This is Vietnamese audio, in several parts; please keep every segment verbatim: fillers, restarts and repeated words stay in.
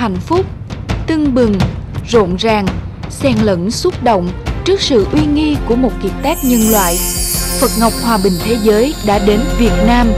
hạnh phúc, tưng bừng, rộn ràng, xen lẫn xúc động trước sự uy nghi của một kiệt tác nhân loại. Phật Ngọc Hòa Bình Thế Giới đã đến Việt Nam.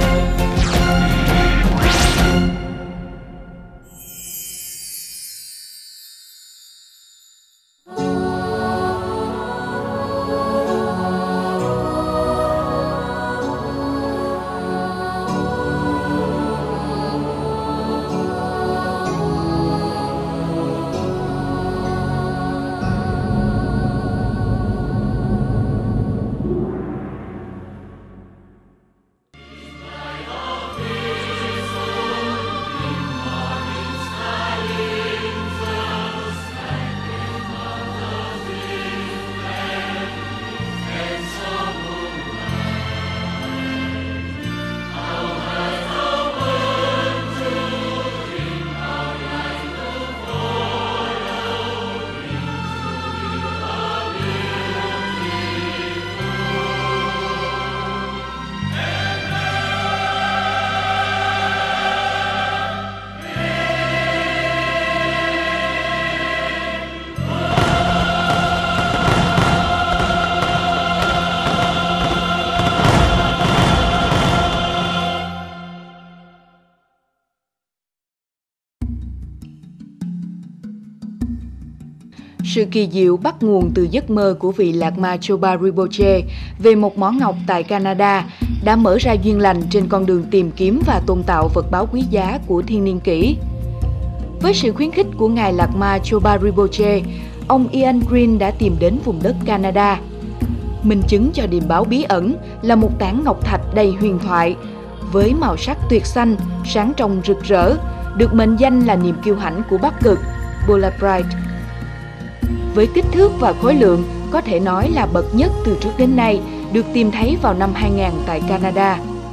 Sự kỳ diệu bắt nguồn từ giấc mơ của vị Lạc Ma Choba Rinpoche về một mỏ ngọc tại Canada đã mở ra duyên lành trên con đường tìm kiếm và tôn tạo vật báu quý giá của thiên niên kỷ. Với sự khuyến khích của Ngài Lạc Ma Choba Rinpoche, ông Ian Green đã tìm đến vùng đất Canada. Minh chứng cho điềm báo bí ẩn là một tảng ngọc thạch đầy huyền thoại, với màu sắc tuyệt xanh, sáng trong rực rỡ, được mệnh danh là niềm kiêu hãnh của Bắc Cực, Polaroid. Với kích thước và khối lượng có thể nói là bậc nhất từ trước đến nay, được tìm thấy vào năm hai nghìn tại Canada.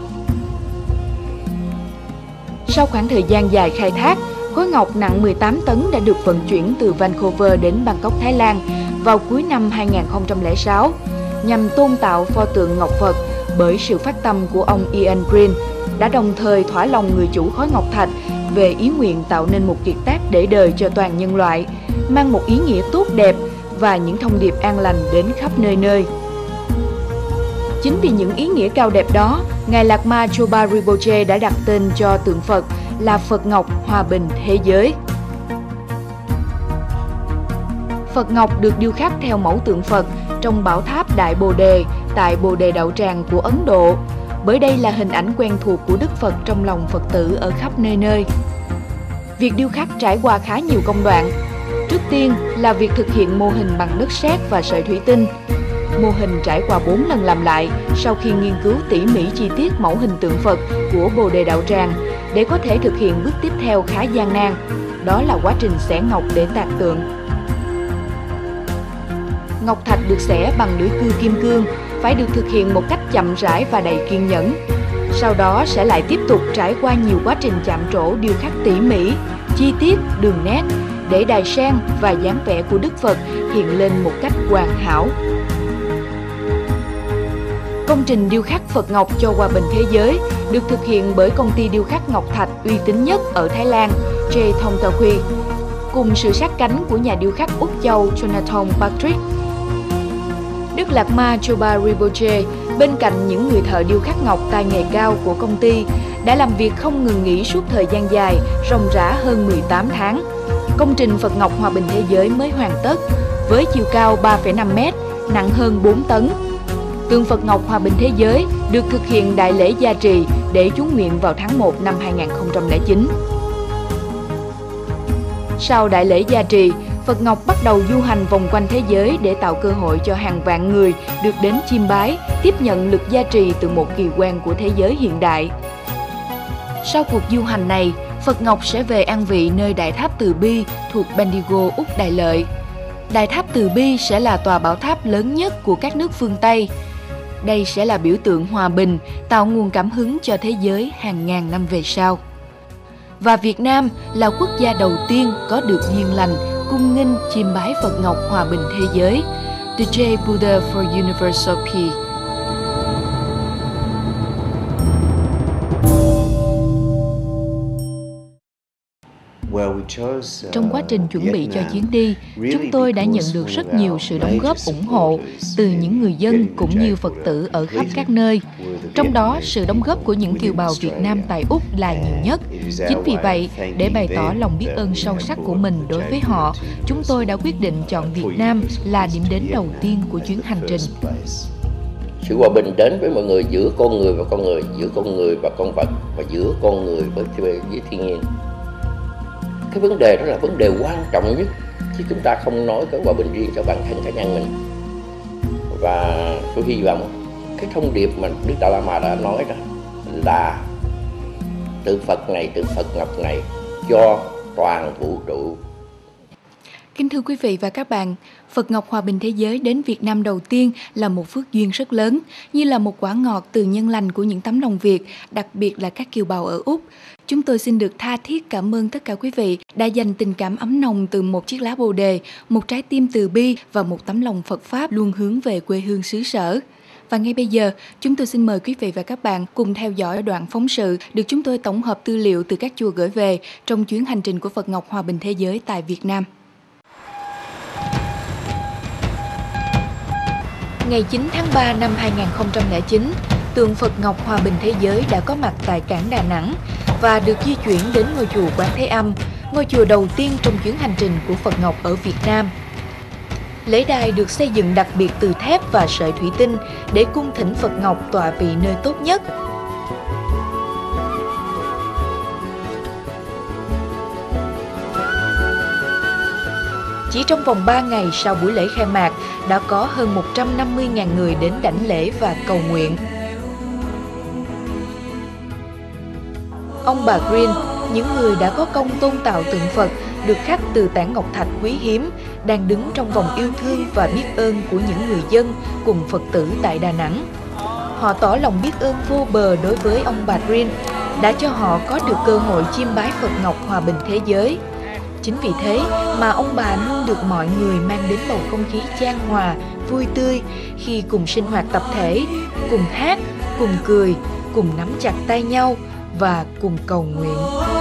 Sau khoảng thời gian dài khai thác, khối ngọc nặng mười tám tấn đã được vận chuyển từ Vancouver đến Bangkok, Thái Lan vào cuối năm hai nghìn không trăm lẻ sáu nhằm tôn tạo pho tượng ngọc Phật, bởi sự phát tâm của ông Ian Green đã đồng thời thỏa lòng người chủ khối ngọc thạch về ý nguyện tạo nên một kiệt tác để đời cho toàn nhân loại, mang một ý nghĩa tốt đẹp và những thông điệp an lành đến khắp nơi nơi. Chính vì những ý nghĩa cao đẹp đó, Ngài Lạc Ma Choba Rinpoche đã đặt tên cho tượng Phật là Phật Ngọc Hòa Bình Thế Giới. Phật Ngọc được điêu khắc theo mẫu tượng Phật trong bảo tháp Đại Bồ Đề tại Bồ Đề Đạo Tràng của Ấn Độ, bởi đây là hình ảnh quen thuộc của Đức Phật trong lòng Phật tử ở khắp nơi nơi. Việc điêu khắc trải qua khá nhiều công đoạn. Trước tiên là việc thực hiện mô hình bằng đất sét và sợi thủy tinh. Mô hình trải qua bốn lần làm lại sau khi nghiên cứu tỉ mỉ chi tiết mẫu hình tượng Phật của Bồ Đề Đạo Tràng để có thể thực hiện bước tiếp theo khá gian nan, đó là quá trình xẻ ngọc để tạc tượng. Ngọc thạch được xẻ bằng lưỡi cưa kim cương phải được thực hiện một cách chậm rãi và đầy kiên nhẫn. Sau đó sẽ lại tiếp tục trải qua nhiều quá trình chạm trổ điêu khắc tỉ mỉ, chi tiết, đường nét để đài sen và dáng vẻ của Đức Phật hiện lên một cách hoàn hảo. Công trình điêu khắc Phật Ngọc cho Hòa Bình Thế Giới được thực hiện bởi công ty điêu khắc ngọc thạch uy tín nhất ở Thái Lan, J. Thongtaquy, cùng sự sát cánh của nhà điêu khắc Úc Châu Jonathan Patrick. Đức Lạc Ma Choba Rinpoche, bên cạnh những người thợ điêu khắc ngọc tay nghề cao của công ty, đã làm việc không ngừng nghỉ suốt thời gian dài, ròng rã hơn mười tám tháng. Công trình Phật Ngọc Hòa Bình Thế Giới mới hoàn tất, với chiều cao ba phẩy năm mét, nặng hơn bốn tấn. Tượng Phật Ngọc Hòa Bình Thế Giới được thực hiện đại lễ gia trì để chú nguyện vào tháng một năm hai nghìn không trăm lẻ chín. Sau đại lễ gia trì, Phật Ngọc bắt đầu du hành vòng quanh thế giới để tạo cơ hội cho hàng vạn người được đến chiêm bái, tiếp nhận lực gia trì từ một kỳ quan của thế giới hiện đại. Sau cuộc du hành này, Phật Ngọc sẽ về an vị nơi Đại tháp Từ Bi thuộc Bendigo, Úc Đại Lợi. Đại tháp Từ Bi sẽ là tòa bảo tháp lớn nhất của các nước phương Tây. Đây sẽ là biểu tượng hòa bình, tạo nguồn cảm hứng cho thế giới hàng ngàn năm về sau. Và Việt Nam là quốc gia đầu tiên có được duyên lành cung nghinh chiêm bái Phật Ngọc Hòa Bình Thế Giới, The J Buddha for Universal Peace. Well, we Trong quá trình chuẩn bị cho chuyến đi, chúng tôi đã nhận được rất nhiều sự đóng góp ủng hộ từ những người dân cũng như Phật tử ở khắp các nơi. Trong đó, sự đóng góp của những kiều bào Việt Nam tại Úc là nhiều nhất. Chính vì vậy, để bày tỏ lòng biết ơn sâu sắc của mình đối với họ, chúng tôi đã quyết định chọn Việt Nam là điểm đến đầu tiên của chuyến hành trình. Sự hòa bình đến với mọi người, giữa con người và con người, giữa con người và con vật, và giữa con người với, với thiên nhiên. Cái vấn đề đó là vấn đề quan trọng nhất, chứ chúng ta không nói cái hòa bình riêng cho bản thân cá nhân mình. Và tôi hy vọng cái thông điệp mà Đức Dalai Lama đã nói đó là từ Phật này, từ Phật Ngọc này cho toàn vũ trụ. Kính thưa quý vị và các bạn, Phật Ngọc Hòa Bình Thế Giới đến Việt Nam đầu tiên là một phước duyên rất lớn, như là một quả ngọt từ nhân lành của những tấm lòng Việt, đặc biệt là các kiều bào ở Úc. Chúng tôi xin được tha thiết cảm ơn tất cả quý vị đã dành tình cảm ấm nồng từ một chiếc lá bồ đề, một trái tim từ bi và một tấm lòng Phật Pháp luôn hướng về quê hương xứ sở. Và ngay bây giờ, chúng tôi xin mời quý vị và các bạn cùng theo dõi đoạn phóng sự được chúng tôi tổng hợp tư liệu từ các chùa gửi về trong chuyến hành trình của Phật Ngọc Hòa Bình Thế Giới tại Việt Nam. Ngày chín tháng ba năm hai nghìn không trăm lẻ chín, tượng Phật Ngọc Hòa Bình Thế Giới đã có mặt tại cảng Đà Nẵng và được di chuyển đến ngôi chùa Quán Thế Âm, ngôi chùa đầu tiên trong chuyến hành trình của Phật Ngọc ở Việt Nam. Lễ đài được xây dựng đặc biệt từ thép và sợi thủy tinh để cung thỉnh Phật Ngọc tọa vị nơi tốt nhất. Chỉ trong vòng ba ngày sau buổi lễ khai mạc, đã có hơn một trăm năm mươi nghìn người đến đảnh lễ và cầu nguyện. Ông bà Green, những người đã có công tôn tạo tượng Phật, được khắc từ tảng ngọc thạch quý hiếm, đang đứng trong vòng yêu thương và biết ơn của những người dân cùng Phật tử tại Đà Nẵng. Họ tỏ lòng biết ơn vô bờ đối với ông bà Green, đã cho họ có được cơ hội chiêm bái Phật Ngọc Hòa Bình Thế Giới. Chính vì thế mà ông bà luôn được mọi người mang đến bầu không khí chan hòa, vui tươi khi cùng sinh hoạt tập thể, cùng hát, cùng cười, cùng nắm chặt tay nhau và cùng cầu nguyện.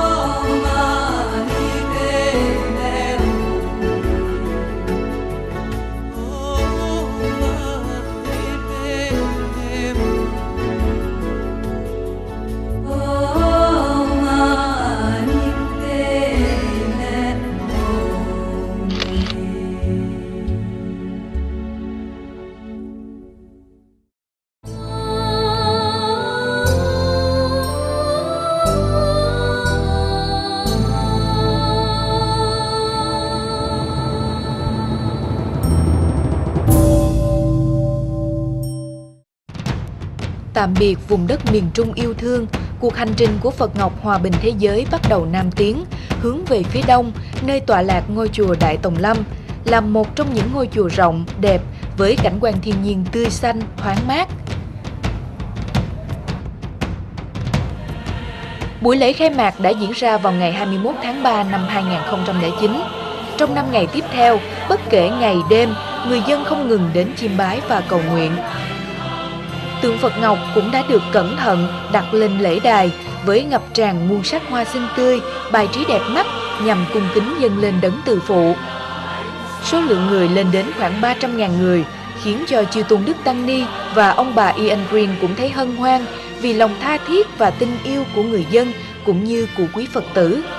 Tạm biệt vùng đất miền Trung yêu thương, cuộc hành trình của Phật Ngọc Hòa Bình Thế Giới bắt đầu nam tiến, hướng về phía đông, nơi tọa lạc ngôi chùa Đại Tòng Lâm, là một trong những ngôi chùa rộng, đẹp, với cảnh quan thiên nhiên tươi xanh, thoáng mát. Buổi lễ khai mạc đã diễn ra vào ngày hai mươi mốt tháng ba năm hai nghìn không trăm lẻ chín. Trong năm ngày tiếp theo, bất kể ngày đêm, người dân không ngừng đến chiêm bái và cầu nguyện. Tượng Phật Ngọc cũng đã được cẩn thận đặt lên lễ đài với ngập tràn muôn sắc hoa xinh tươi, bài trí đẹp mắt nhằm cung kính dâng lên đấng từ phụ. Số lượng người lên đến khoảng ba trăm nghìn người, khiến cho chư tôn đức Tăng Ni và ông bà Ian Green cũng thấy hân hoan vì lòng tha thiết và tình yêu của người dân cũng như của quý Phật tử.